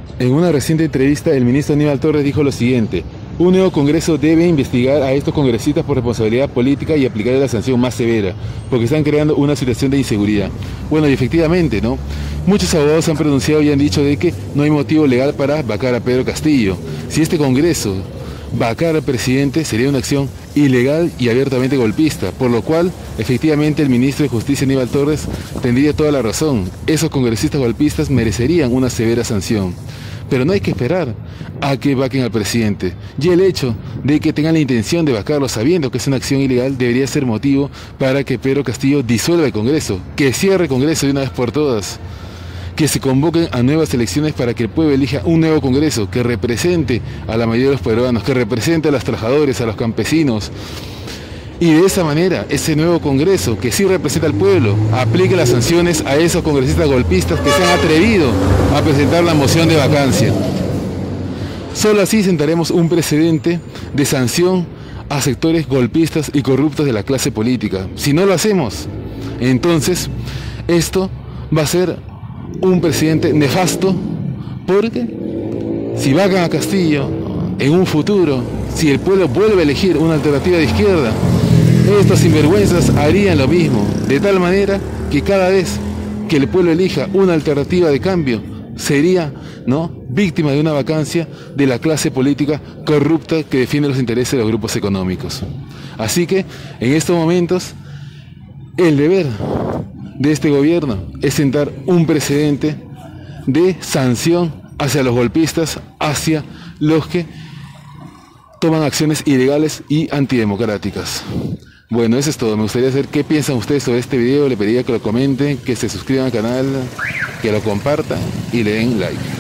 En una reciente entrevista, el ministro Aníbal Torres dijo lo siguiente: un nuevo Congreso debe investigar a estos congresistas por responsabilidad política y aplicarle la sanción más severa, porque están creando una situación de inseguridad. Bueno, y efectivamente, ¿no? Muchos abogados se han pronunciado y han dicho de que no hay motivo legal para vacar a Pedro Castillo. Si este Congreso vacar al presidente, sería una acción ilegal y abiertamente golpista, por lo cual, efectivamente, el ministro de Justicia Aníbal Torres tendría toda la razón. Esos congresistas golpistas merecerían una severa sanción. Pero no hay que esperar a que vaquen al presidente. Y el hecho de que tengan la intención de vacarlo sabiendo que es una acción ilegal debería ser motivo para que Pedro Castillo disuelva el Congreso, que cierre el Congreso de una vez por todas, que se convoquen a nuevas elecciones para que el pueblo elija un nuevo Congreso que represente a la mayoría de los peruanos, que represente a los trabajadores, a los campesinos. Y de esa manera, ese nuevo Congreso, que sí representa al pueblo, aplique las sanciones a esos congresistas golpistas que se han atrevido a presentar la moción de vacancia. Solo así sentaremos un precedente de sanción a sectores golpistas y corruptos de la clase política. Si no lo hacemos, entonces esto va a ser un presidente nefasto, porque si vacan a Castillo en un futuro, si el pueblo vuelve a elegir una alternativa de izquierda, estos sinvergüenzas harían lo mismo, de tal manera que cada vez que el pueblo elija una alternativa de cambio, sería, ¿no?, víctima de una vacancia de la clase política corrupta que defiende los intereses de los grupos económicos. Así que, en estos momentos, el deber de este gobierno es sentar un precedente de sanción hacia los golpistas, hacia los que toman acciones ilegales y antidemocráticas. Bueno, eso es todo. Me gustaría saber qué piensan ustedes sobre este video. Le pediría que lo comenten, que se suscriban al canal, que lo compartan y le den like.